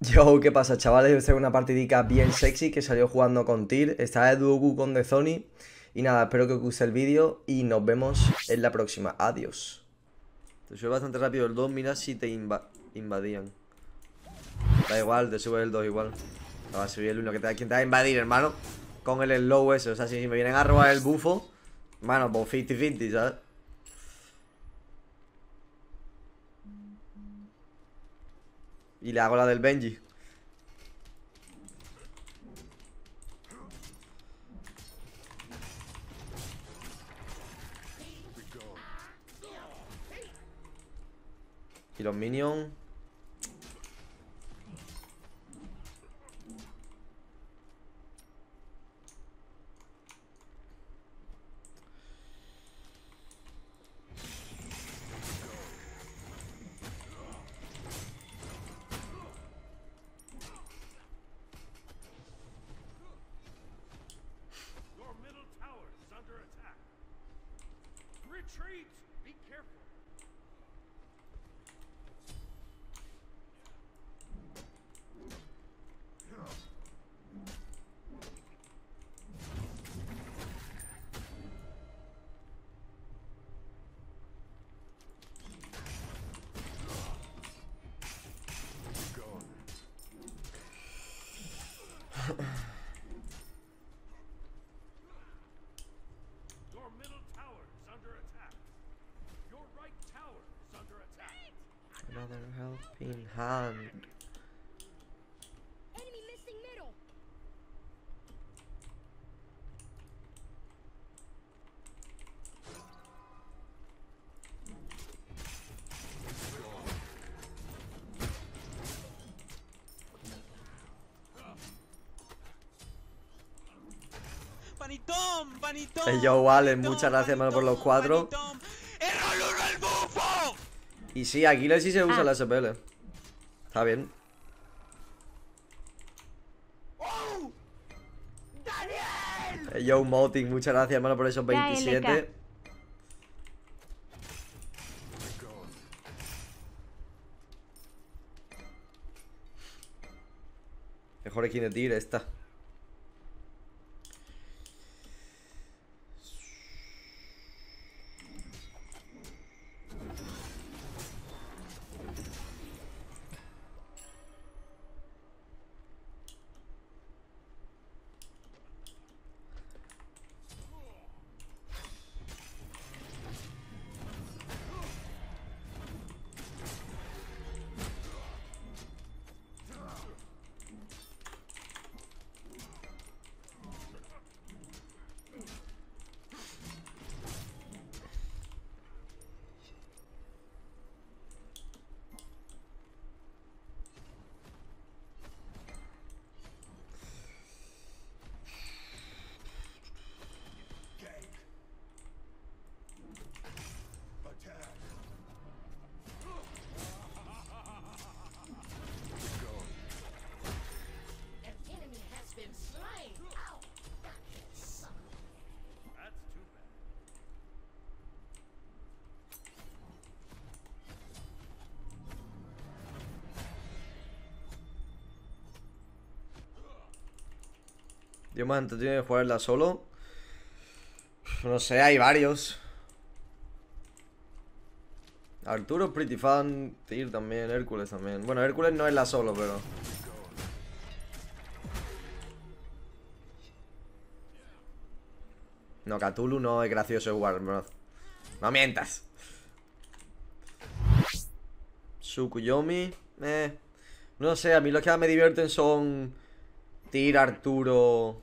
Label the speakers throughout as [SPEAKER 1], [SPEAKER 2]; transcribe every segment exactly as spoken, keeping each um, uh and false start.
[SPEAKER 1] Yo, ¿qué pasa, chavales? Esta es una partidica bien sexy que salió jugando con Tyr. Está de Duoku con The Zony. Y nada, espero que os guste el vídeo y nos vemos en la próxima. Adiós. Te sube bastante rápido el dos, mira si te inva invadían. Da igual, te sube el dos igual. No va a subir el uno, que te, ¿quién te va a invadir, hermano? Con el slow ese, o sea, si me vienen a robar el bufo, mano, pues cincuenta cincuenta, ¿sabes? Y le hago la del Benji. Y los minions.
[SPEAKER 2] Retreat! Be careful! Your middle tower is under attack. Your right tower is under attack.
[SPEAKER 1] Another helping hand.
[SPEAKER 3] Enemy missing middle.
[SPEAKER 4] Panitón, panitón.
[SPEAKER 1] Hey, yo, Allen,
[SPEAKER 4] panitón,
[SPEAKER 1] muchas gracias, hermano, por los
[SPEAKER 4] panitón,
[SPEAKER 1] cuatro.
[SPEAKER 4] panitón. ¡Error uno el bufo!
[SPEAKER 1] Y sí, aquí sí se usa la S P L. Está bien. Hey, yo, Moting, muchas gracias, hermano, por esos veintisiete. Mejor skin de Tyr esta.
[SPEAKER 3] An enemy has been slain. Ow.
[SPEAKER 2] That's too bad.
[SPEAKER 1] Dios, man, ¿te tienes que jugarla solo? No sé, hay varios. Arturo es pretty fan. Tyr también, Hércules también. Bueno, Hércules no es la solo, pero... No, Cthulhu no es gracioso de jugar, bro. No mientas. Tsukuyomi, eh. No sé, a mí los que más me divierten son Tyr, Arturo.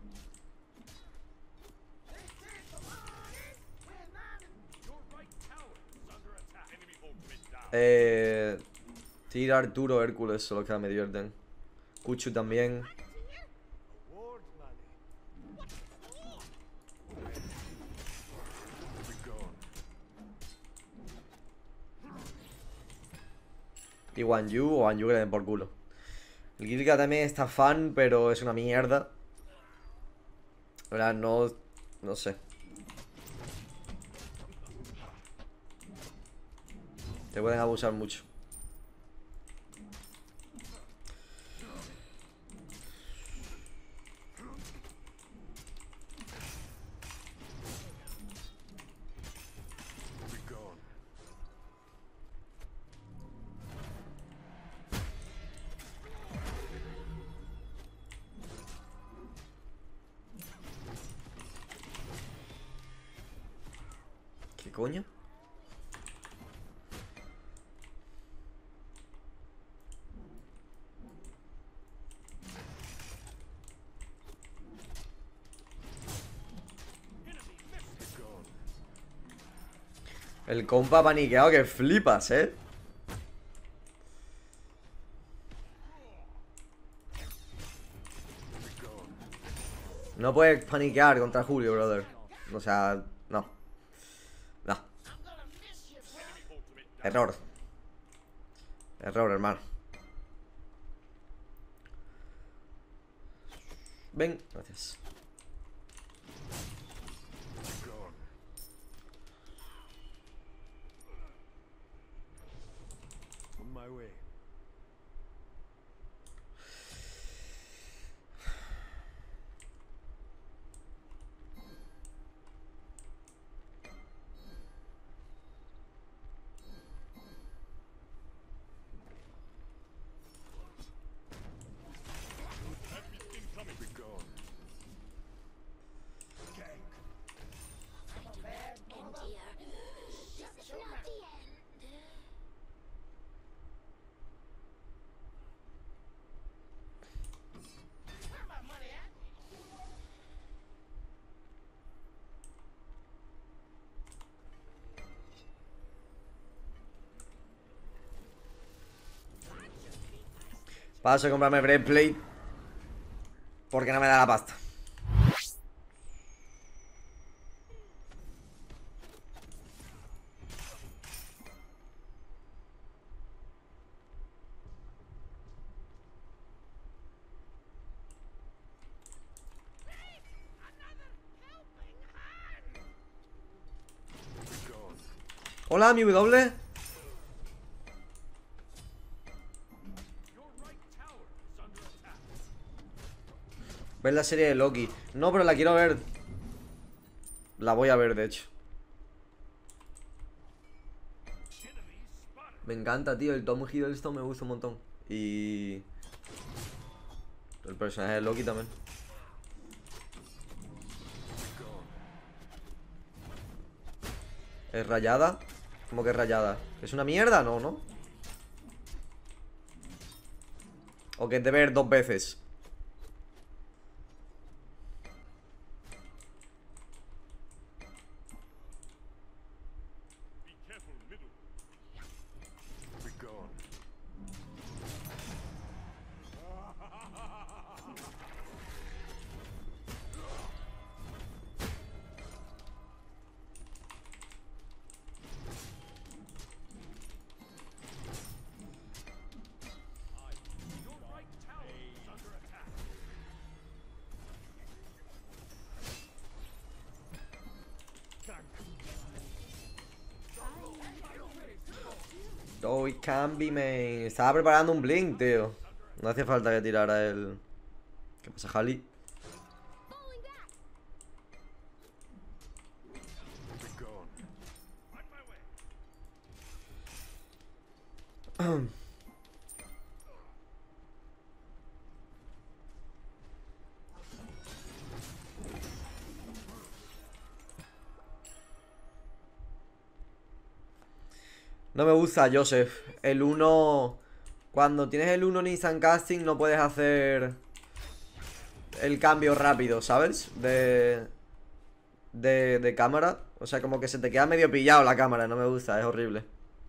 [SPEAKER 2] Your right tower is under attack. Enemy ultimate down.
[SPEAKER 1] Eh. Tyr, Arturo, Hércules son los que más me divierten. Kuchu también.
[SPEAKER 2] Award money.
[SPEAKER 1] Y Wan Yu o Wan Yu que le den por culo. El Gilga también está fan, pero es una mierda. La verdad, no. No sé. Te pueden abusar mucho. ¿Qué coño? El compa paniqueado que flipas, ¿eh? No puedes paniquear contra Julio, brother. O sea, no. No. Error. Error, hermano. Ven, gracias.
[SPEAKER 2] On my way.
[SPEAKER 1] Paso a comprarme Breastplate porque no me da la pasta. Hola, mi W. Ver la serie de Loki. No, pero la quiero ver. La voy a ver, de hecho. Me encanta, tío. El Tom Hiddleston me gusta un montón. Y... el personaje de Loki también. ¿Es rayada? ¿Cómo que es rayada? ¿Es una mierda? No, ¿no? ¿O que es de ver dos veces?
[SPEAKER 2] Be careful, middle. Your right tower is under attack.
[SPEAKER 1] Oh, it can be, man. Estaba preparando un blink, tío. No hacía falta que tirara el... ¿Qué pasa, Jali?
[SPEAKER 2] On my way.
[SPEAKER 1] No me gusta, Joseph. El uno... Cuando tienes el uno Nissan Casting no puedes hacer el cambio rápido, ¿sabes? De... De, de cámara. O sea, como que se te queda medio pillado la cámara. No me gusta, es horrible.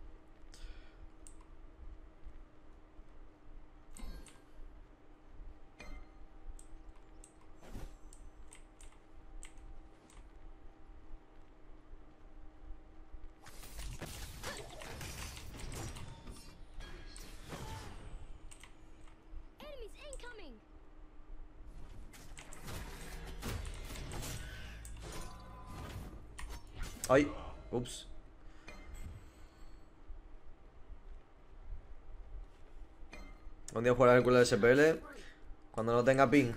[SPEAKER 3] Enemies incoming!
[SPEAKER 1] Ay, ups. Un día jugaré el culo de S P L cuando no tenga ping.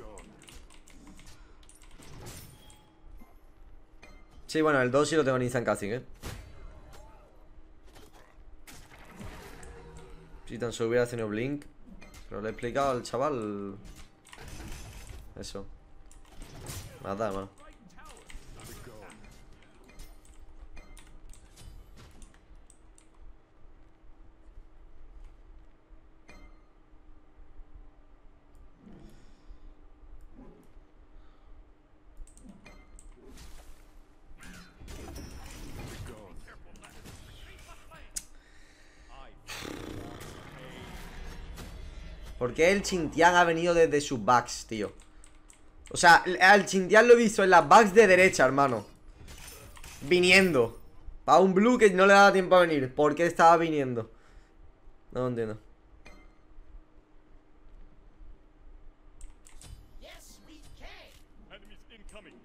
[SPEAKER 1] Sí, bueno, el dos sí lo tengo en Instant Casting, eh. Si tan solo hubiera tenido Blink. Pero le he explicado al chaval. Eso. Nada, hermano. ¿Por qué el Xintian ha venido desde sus backs, tío? O sea, al Xintian lo he visto en las backs de derecha, hermano. Viniendo. Para un blue que no le daba tiempo a venir. ¿Por qué estaba viniendo? No lo entiendo.
[SPEAKER 3] Yes, we can.
[SPEAKER 2] Enemies incoming.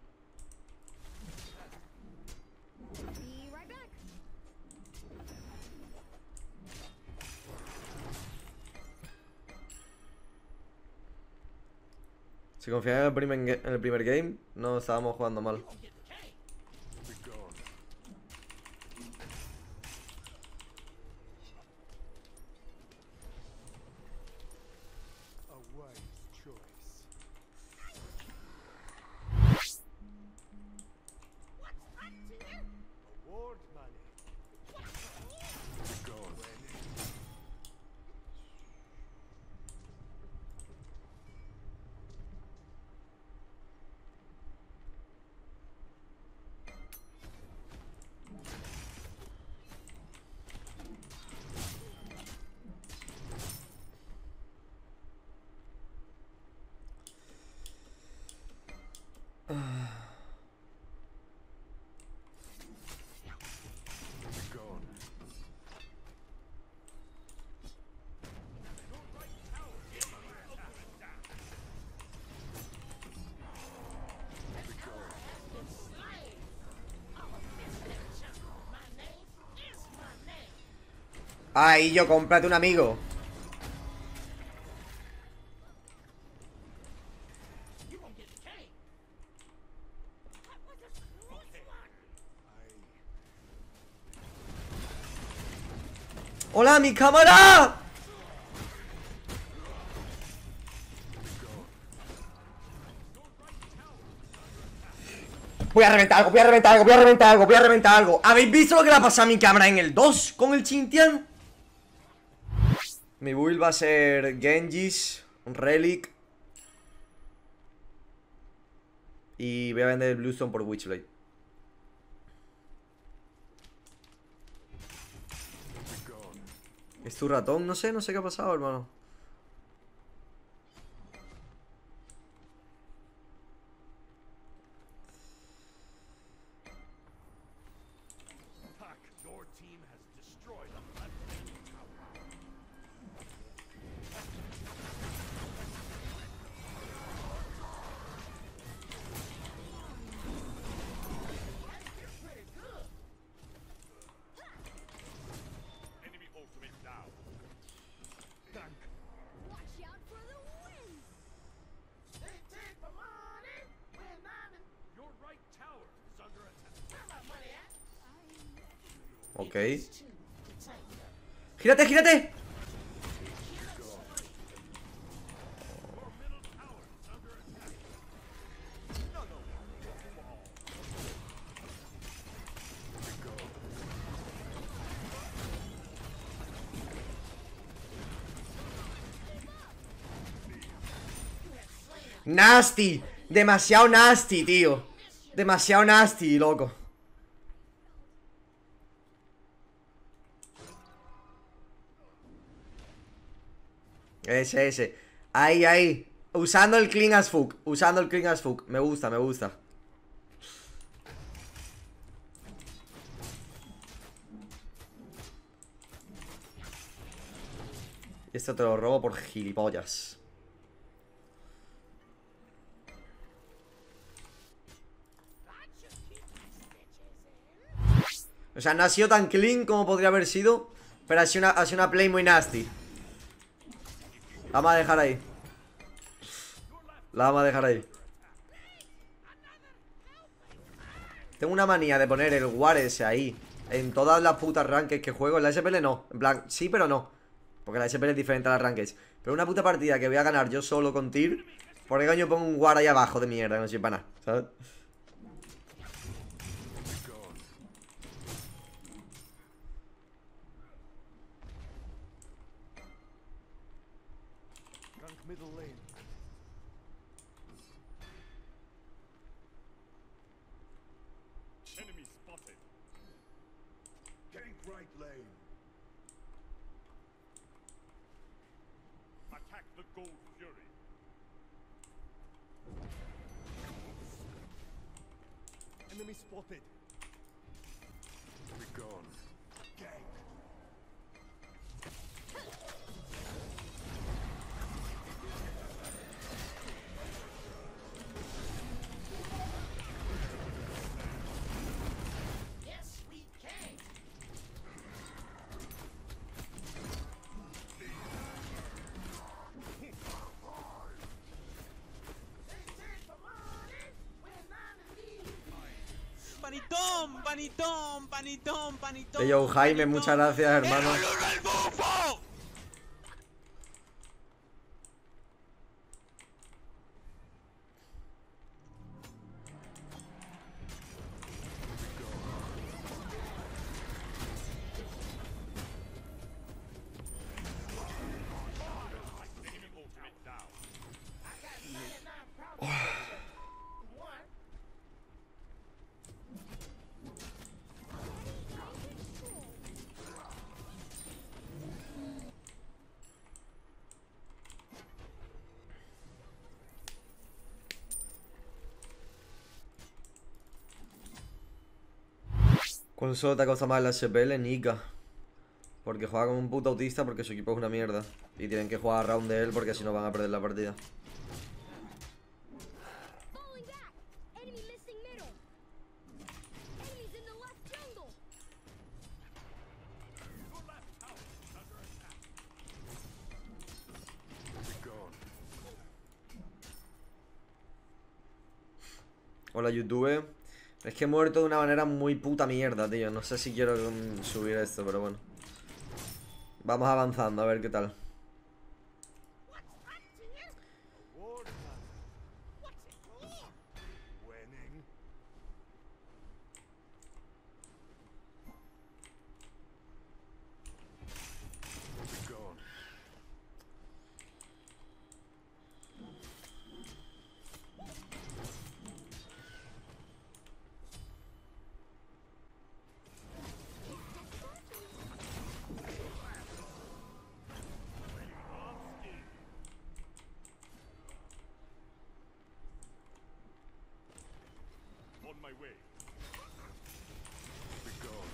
[SPEAKER 5] Be right back.
[SPEAKER 1] Si confiaba en el primer, en el primer game, no estábamos jugando mal.
[SPEAKER 2] A wise choice. Award money.
[SPEAKER 1] Ay, yo, cómprate un amigo. ¡Hola, mi cámara! Voy a reventar algo, voy a reventar algo, voy a reventar algo, voy a reventar algo. ¿Habéis visto lo que le ha pasado a mi cámara en el dos con el Xintian? Mi build va a ser Genjis, un Relic. Y voy a vender el Bluestone por Witchblade. ¿Es tu ratón? No sé, no sé qué ha pasado, hermano.
[SPEAKER 2] Pack, your team has destroyed a left-hand tower. Enemy ultimate down. Dunk.
[SPEAKER 5] Watch out for the wind.
[SPEAKER 3] They take the money when I'm in.
[SPEAKER 2] Your right tower is under attack.
[SPEAKER 3] Where my money at?
[SPEAKER 1] Ok.
[SPEAKER 3] Two to tango.
[SPEAKER 1] ¡Gírate, gírate!
[SPEAKER 2] Your middle tower is under attack.
[SPEAKER 1] Nasty. Demasiado nasty, tío. Demasiado nasty, loco. Ese, ese. Ahí, ahí. Usando el clean as fuck. Usando el clean as fuck. Me gusta, me gusta. Esto te lo robo por gilipollas. O sea, no ha sido tan clean como podría haber sido, pero ha sido una, ha sido una play muy nasty. La vamos a dejar ahí. La vamos a dejar ahí. Tengo una manía de poner el war ese ahí en todas las putas rankeds que juego. En la S P L no, en plan, sí pero no, porque la S P L es diferente a las rankeds. Pero una puta partida que voy a ganar yo solo con Tyr, ¿por qué coño pongo un war ahí abajo de mierda? No sirve para nada, ¿sabes?
[SPEAKER 2] Dunk middle lane. Enemy spotted. Gank right lane. Attack Enemy spotted. Be gone. Gang.
[SPEAKER 3] Yes, we can.
[SPEAKER 4] Panitón, panitón, panitón, panitón.
[SPEAKER 1] Ey, yo, Jaime,
[SPEAKER 4] panitón.
[SPEAKER 1] muchas gracias, hermano.
[SPEAKER 4] ¡El Oluno el bufo!
[SPEAKER 2] Enemy ultimate down.
[SPEAKER 3] One.
[SPEAKER 1] ¿Cuál solo te cosa más en la S P L? Nika. Porque juega como un puto autista porque su equipo es una mierda. Y tienen que jugar a round de él porque si no van a perder la partida.
[SPEAKER 5] Falling back. Enemy missing middle. Enemies in the left jungle.
[SPEAKER 2] Your left tower is under attack. Be gone.
[SPEAKER 1] Hola, YouTube. Es que he muerto de una manera muy puta mierda, tío. No sé si quiero mm, subir esto, pero bueno. Vamos avanzando, a ver qué tal.
[SPEAKER 2] War time. What's it for? Winning. Be gone. On my way. Be gone.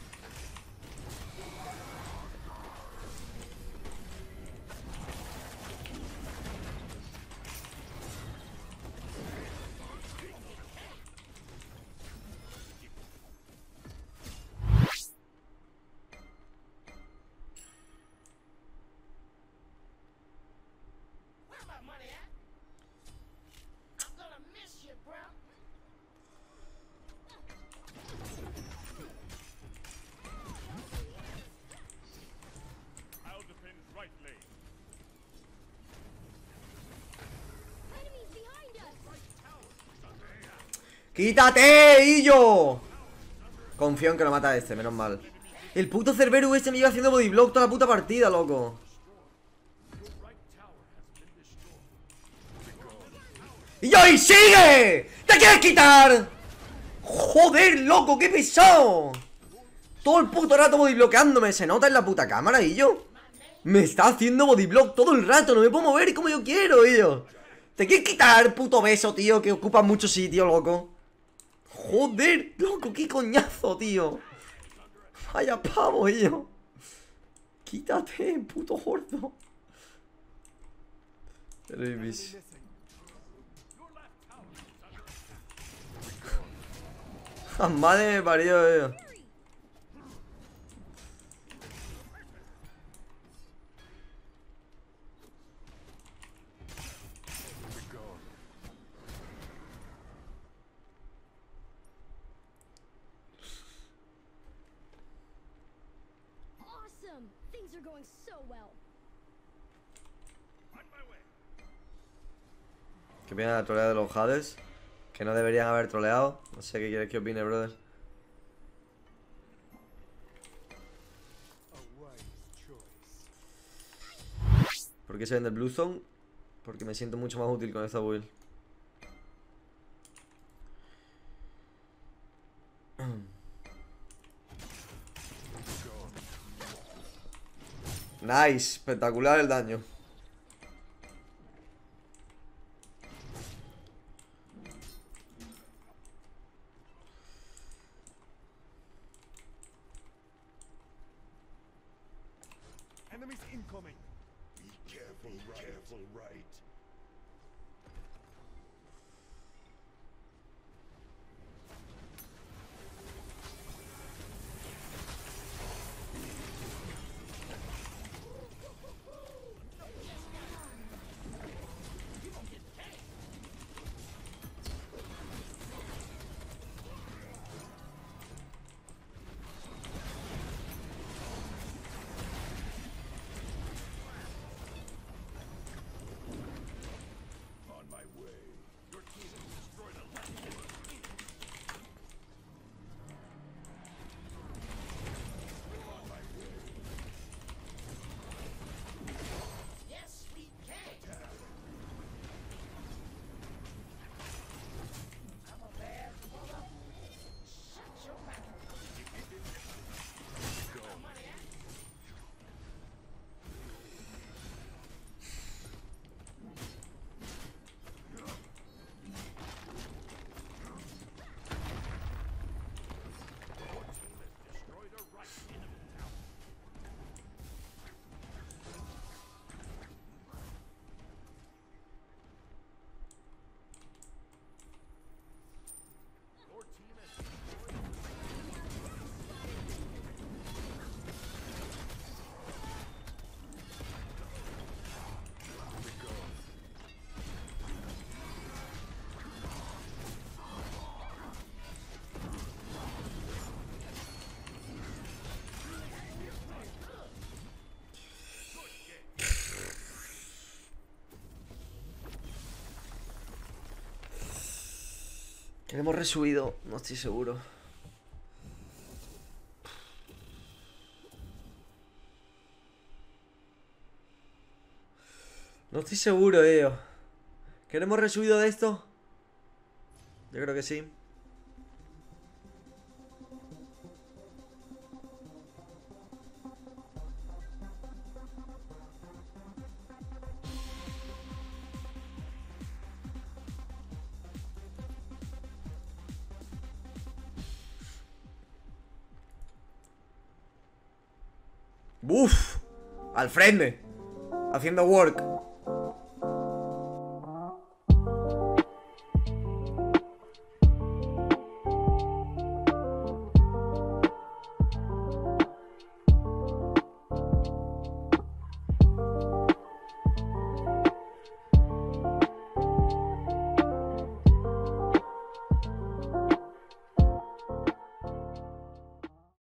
[SPEAKER 3] Where my money at? I'm gonna miss you, bro.
[SPEAKER 2] I'll defend right lane.
[SPEAKER 5] Enemies behind us.
[SPEAKER 1] ¡Quítate, Illo! Confío en que lo mata este, menos mal. El puto Cerberus ese me iba haciendo bodyblock toda la puta partida, loco. ¡Y yo, y sigue! ¡Te quieres quitar! ¡Joder, loco, qué pesado! Todo el puto rato bodybloqueándome. ¿Se nota en la puta cámara, Illo? Me está haciendo bodyblock todo el rato. No me puedo mover como yo quiero, Illo. ¿Te quieres quitar, puto beso, tío? Que ocupa mucho sitio, loco. Joder, loco, qué coñazo, tío. Vaya pavo, Illo. Quítate, puto gordo. Pero, bis. Madre me parió, tío.
[SPEAKER 5] Awesome. Things are going so well.
[SPEAKER 2] On my way.
[SPEAKER 1] Que viene la trolea de los Hades. Que no deberían haber troleado. No sé qué quieres que opine, brother.
[SPEAKER 2] A wise choice.
[SPEAKER 1] ¿Por qué se vende el Blue Zone? Porque me siento mucho más útil con esta build. Nice, espectacular el daño.
[SPEAKER 2] Enemies incoming.
[SPEAKER 6] Be careful, Be right. Careful, right. On my way.
[SPEAKER 2] Your team has destroyed a left tower.
[SPEAKER 6] On my way.
[SPEAKER 3] Yes, we can. I'm a bad mother. Shut your mouth.
[SPEAKER 6] Go.
[SPEAKER 3] Money out.
[SPEAKER 2] Your team has destroyed a right enemy tower. Your team has destroyed
[SPEAKER 1] Que hemos resubido, no estoy seguro. No estoy seguro, eh. ¿Que no hemos resubido de esto? Yo creo que sí. Uf, al frente, haciendo work.